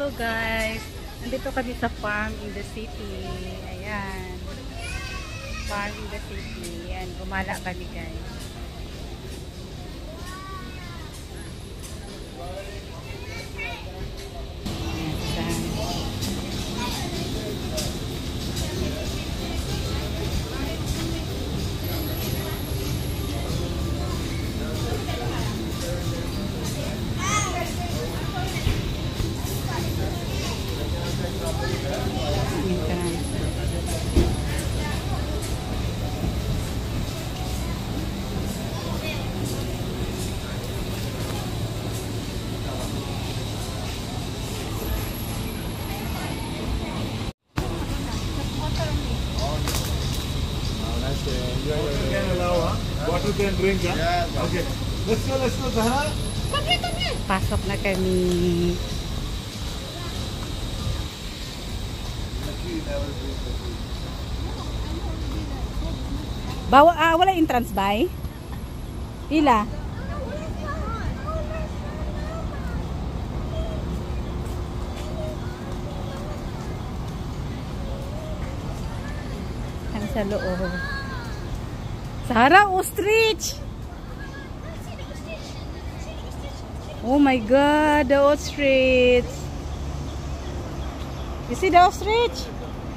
Hello guys, nandito kami sa farm in the city. Ayan, farm in the city. Ayan, gumala kami guys. Water can drink, huh? Yeah. Okay. Let's go, Zahra. Pasok na kami. Wala entrance ba? Pila? Ano sa loob? Sarah, ostrich! Oh my god, the ostrich! You see the ostrich?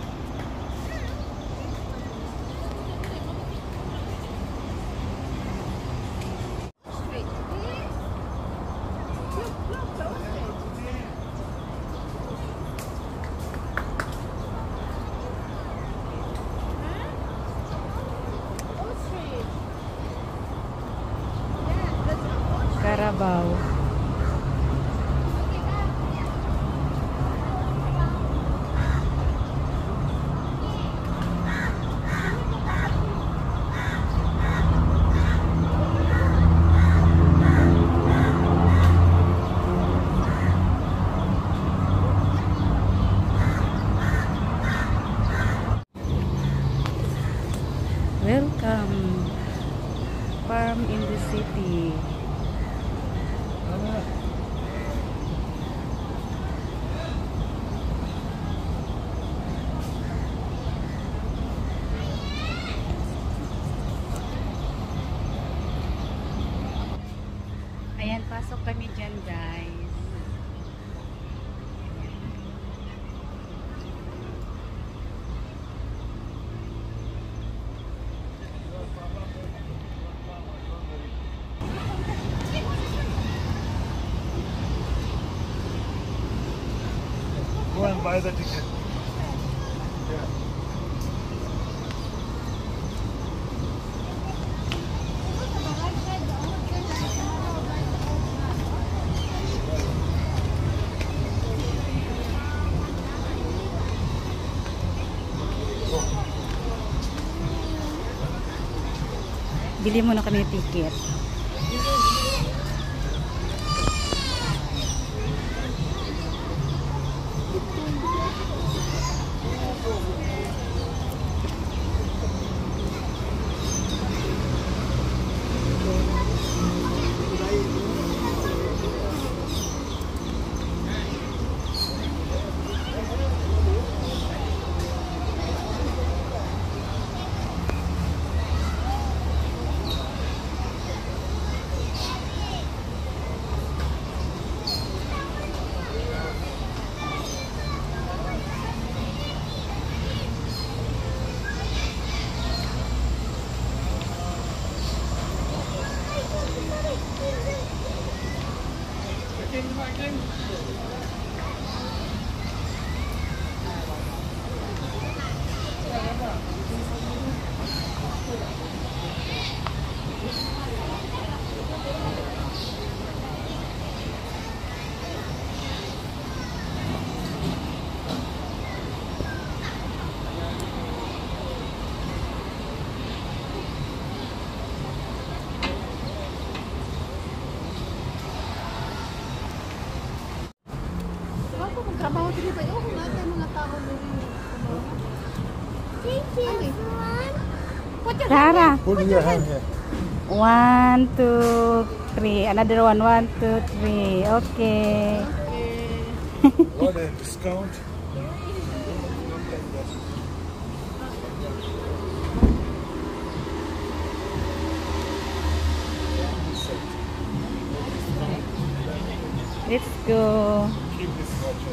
Carabao. Welcome, farm in the city. Ayan, pasok kami dyan guys. Go and buy the ticket. Yeah. Bili muna kami ng ticket. Trabaho dito ba? Oo, natin mga tao rin. Thank you. Sarah. Put your hand here. 1, 2, 3. Another one. 1, 2, 3. Okay. What a discount. Let's go. Keep this voucher.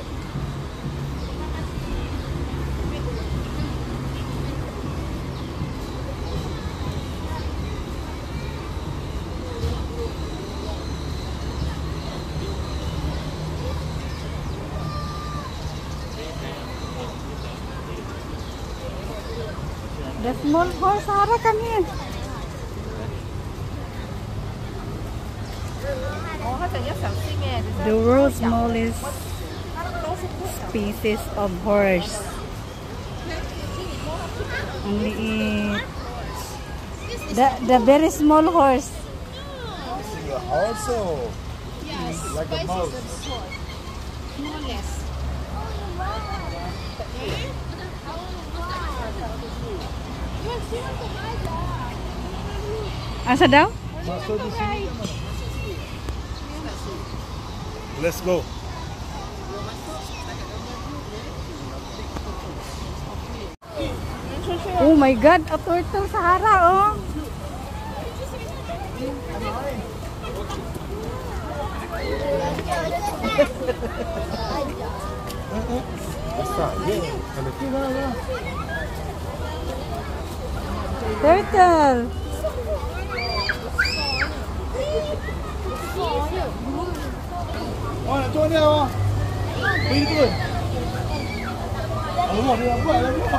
The small horse, Sarah, come here. The world's smallest species of horse. Only the very small horse. Also, Yes. like a mouse. Smallest. Asa daw? Masuk di sini. Let's go. Oh my God, a turtle, Sarah, oh. Turtle. Oh, nak turun dia awak. Pergi turun. Alamak, dia nak buat lah pula.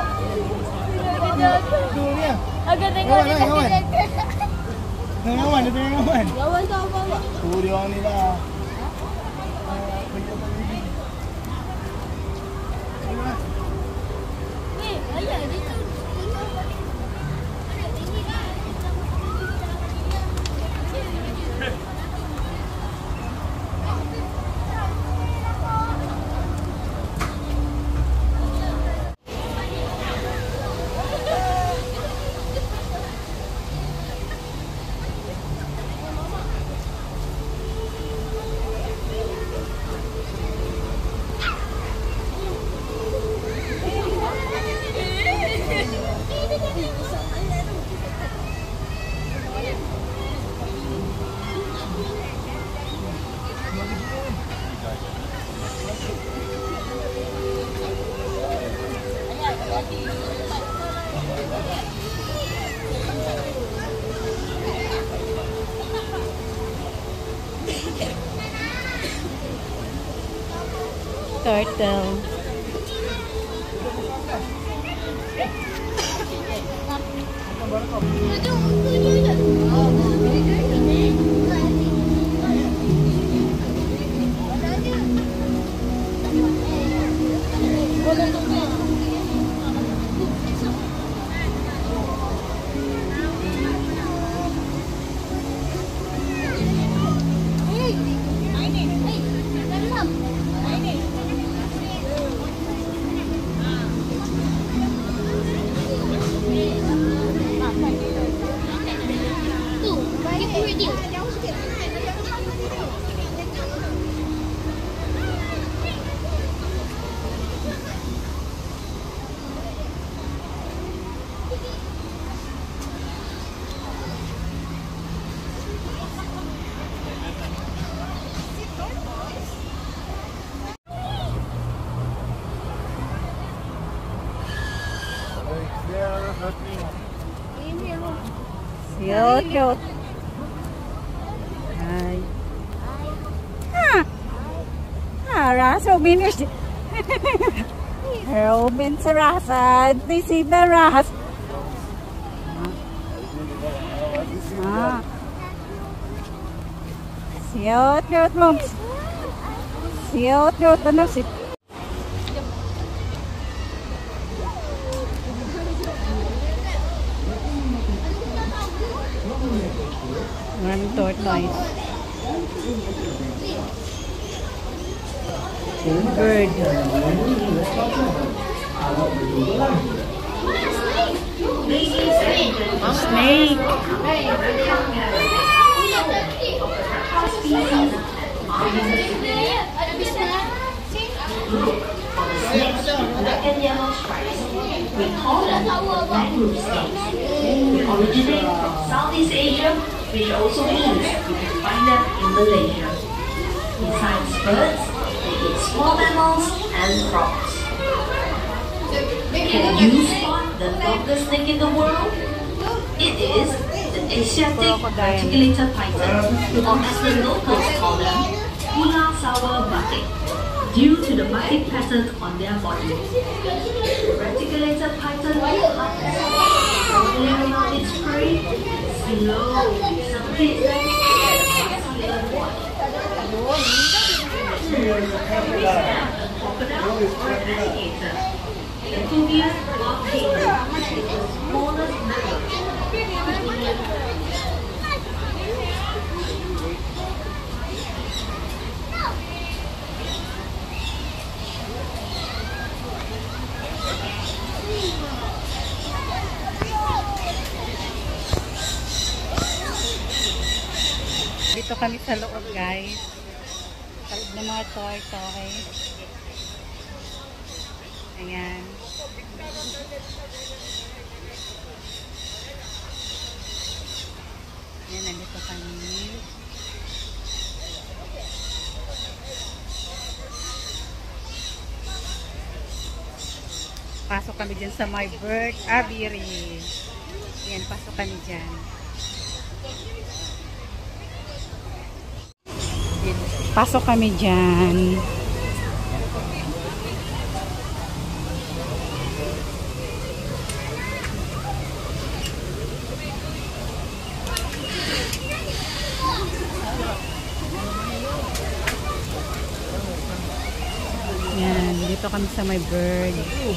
Turun dia. Agak tengok Kawan, dia kawan. kasi Tengah kawan, dia tengah kawan. Kawan tu apa? Turun dia orang ni lah. Ni, ayah dia tu. Turtle. Cute, cute. Hi. Ras, Robin is... Robin sa Ras. They see the Ras. Cute, cute, moms. Cute, cute. Ano si... One tortoise. Bird. Snake. We call them mangrove states. They originate from Southeast Asia, which also means you can find them in Malaysia. Besides birds, they eat small mammals and frogs. Can you spot the longest snake in the world? It is the Asiatic reticulated python, or as the locals call them, Pula Sawa batik, due to the batik pattern on their body. The reticulated python hunts, crawling around its prey, slowly submits them to the water. Crocodile or alligator. The phobia of paper is the smallest mammal. Dito kami sa loob, guys. Sa loob ng mga toy. Ayan. Ayan, nandito kami. Pasok kami dyan sa my bird aviary. Ayan, pasok kami dyan. Pasok kami dyan. Yan, dito kami sa my bird.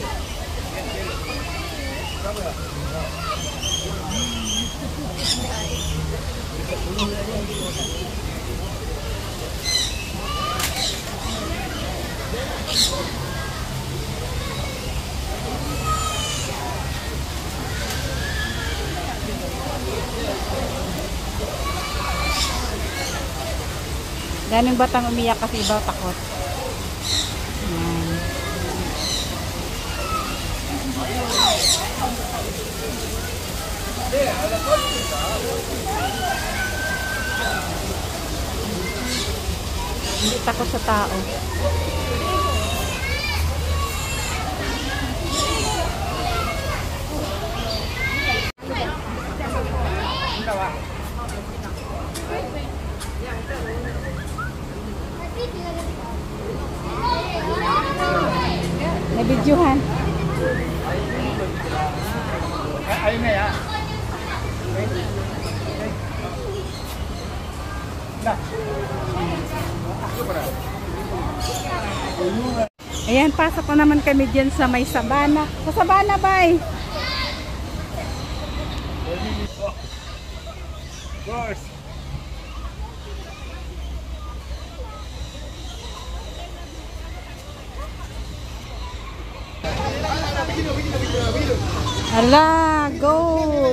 Daming batang umiyak kasi iba takot. Yan. Hindi takot sa tao. Nabidyohan. Ayun na yan. Ayan, pasok na naman kami dyan sa may sabana. Sa sabana, bay! Of course. Ala, goat!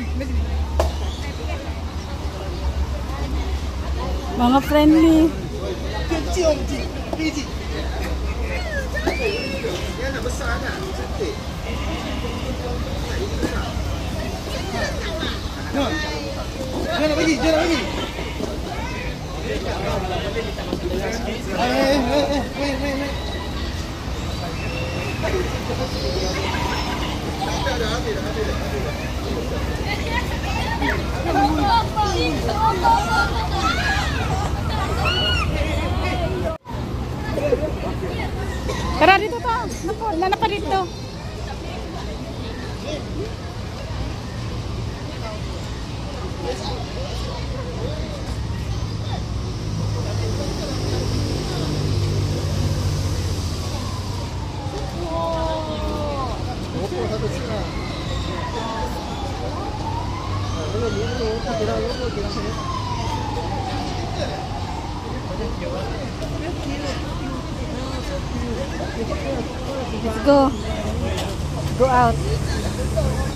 Mga friendly. Yan na, besar na. Cantik. Jangan pergi, jangan pergi. Main. Tara dito pa. Napo, nanapa dito. Let's go. Go out.